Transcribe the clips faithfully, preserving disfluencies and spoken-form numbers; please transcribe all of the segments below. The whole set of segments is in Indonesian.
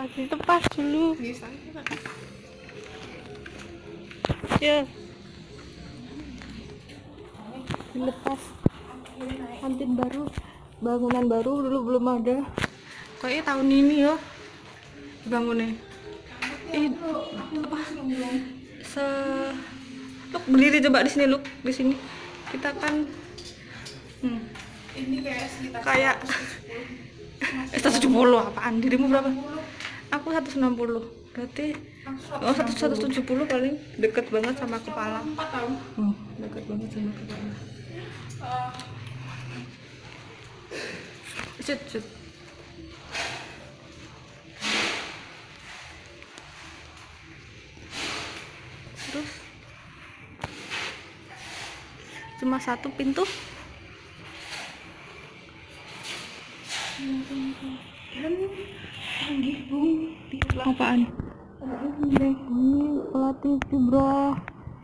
Apa? Dilepas dulu. Ya. Dilepas. Kantin baru, bangunan baru dulu belum ada. Kayaknya tahun ini ya bangunnya. Ih, apa? Se Luk, berdiri coba di sini, Luk, di sini. Kita kan hmm, ini kayak sekitar kayak seratus tujuh puluh apaan? Dirimu berapa? Aku seratus enam puluh. Berarti oh seratus tujuh puluh paling deket banget sama kepala. empat tahun. Hmm, deket banget sama kepala. Cut, cut. Terus cuma satu pintu. Apaan? Ini pelatih bro.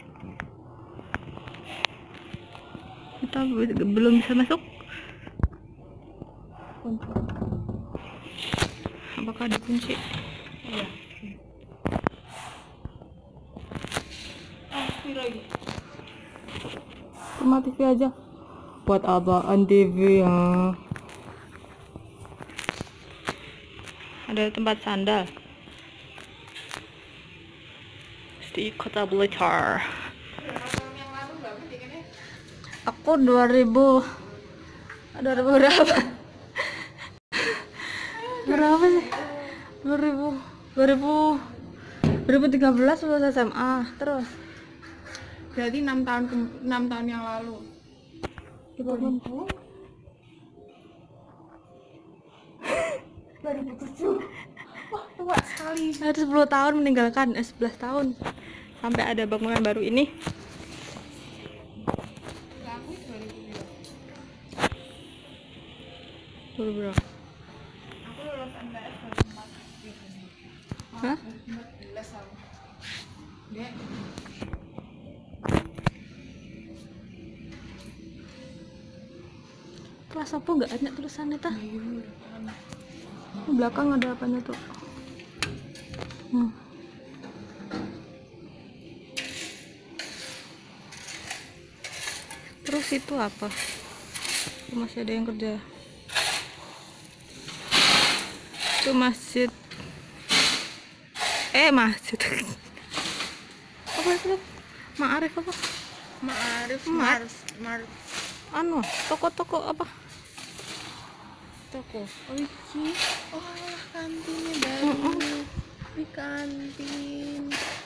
Kita belum bisa masuk. Apakah dikunci? Iya. Ah, ini lagi. Rumah T V aja. Buat apaan T V ya? Ada tempat sandal. Di Kota Blitar. Yang lalu berapa tiketnya? Aku dua ribu. dua ribu berapa? Berapa sih? dua ribu. dua ribu. dua ribu tiga belas lulus S M A. Terus Berarti enam tahun enam tahun yang lalu. dua ribu dua ribu tujuh. Wah, tua sekali. Ada sepuluh tahun meninggalkan, eh sebelas tahun. Sampai ada bangunan baru ini. Aku dua ribu dua. dua ribu berapa? Aku lulus M T S dua ribu empat. Hah? empat belas tahun. Dek. Kelas apa nggak ada tulisannya tah? Di belakang ada apanya tuh? Hmm. Terus itu apa? Masih ada yang kerja. Itu masjid. Eh masjid. Apa itu? Ma'arif apa? Ma'arif, Mat. Mars, Mars. Anu, toko-toko apa? Toko. Oh, iki. Oh, alah, kantinnya baru. Mm-mm. Di kantin.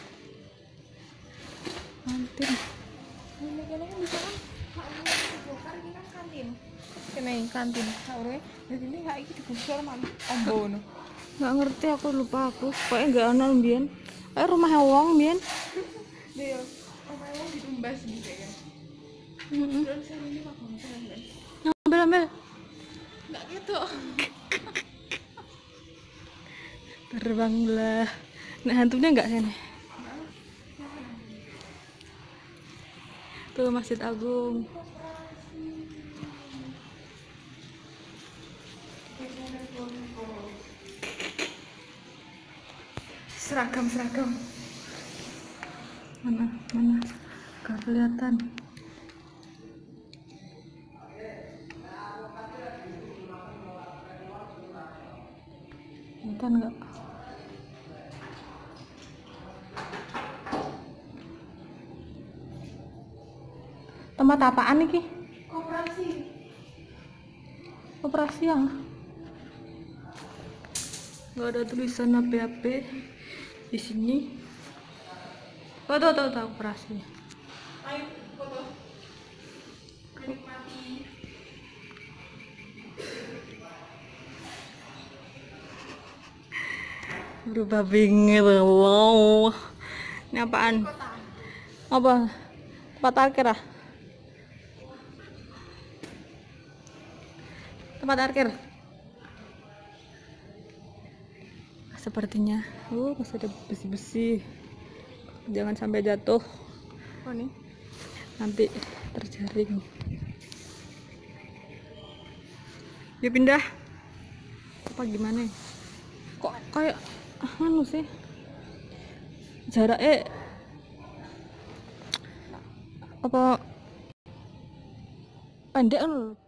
Kantin. Ini kene kan bisa kan. Hak bokar iki kan kantin. Kene kantin. Saure. Di sini hak iki digusur mana? Ombo ngono. Nggak ngerti, aku lupa aku. Pokoknya nggak ana mbien. Eh rumah wong mbien. Dia omong ditumbas gitu ya. Heeh. Terus ini Pak Bangsa kan. Ambil ambil. Enggak gitu. Terbanglah. Nah hantunya nggak sini. Tuh Masjid Agung. Seragam-seragam. Mana mana? Gak kelihatan. Kelihatan nggak? Tempat apaan nih ki? Koperasi. Operasi yang nggak ada tulisan H P H P di sini. Oh tuh tuh tuh operasi. Ayo foto. Menikmati. Berubah bingit wow. Ini apaan? Apa? Tempat parkir ah? Tempat parkir. Sepertinya. Uh, masih ada besi-besi. Jangan sampai jatuh. Oh nih. Nanti terjaring. Yuk pindah. Apa gimana? Kok kayak anu sih jaraknya apa pendek kan lho.